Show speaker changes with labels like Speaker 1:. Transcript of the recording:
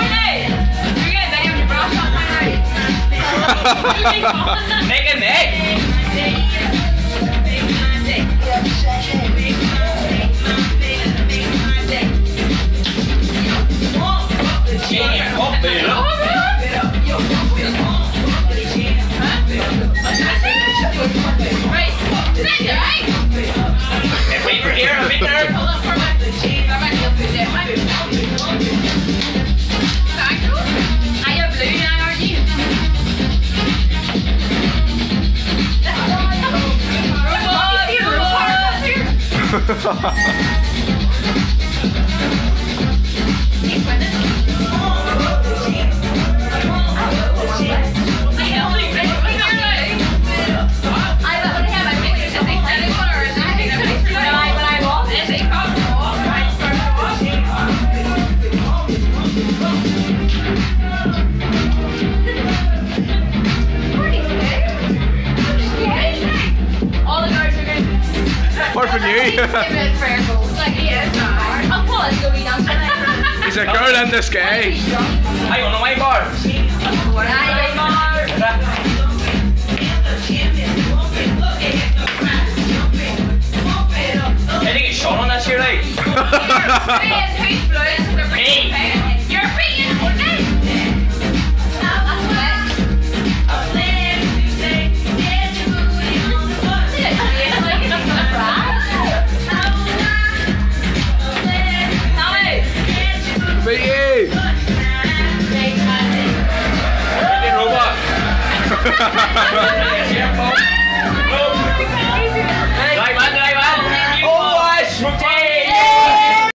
Speaker 1: Make it make.
Speaker 2: Apart from you. He's a girl in disguise.
Speaker 1: Ay, uno may bar. I think it's Sean on that shit, right? You're being
Speaker 2: Robot.